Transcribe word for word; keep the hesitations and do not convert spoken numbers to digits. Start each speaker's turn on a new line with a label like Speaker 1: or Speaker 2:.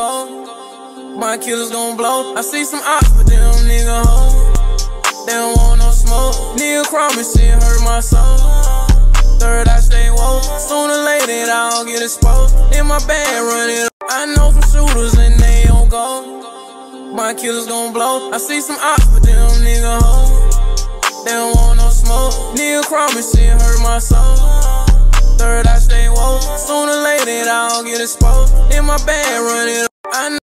Speaker 1: go. My killers gon' blow. I see some ops, but them nigga hoes. They don't want no smoke. Nigga promise it hurt my soul. Third, I stay woke. Sooner or later, I'll get exposed. In my band, run it up. I know some shooters and they don't go. My killers gon' blow. I see some ops, but them nigga hoes. They don't want no smoke. Nigga promise it hurt my soul. Third, I stay woke. Sooner or later, I'll get exposed. In my band, run it up. I know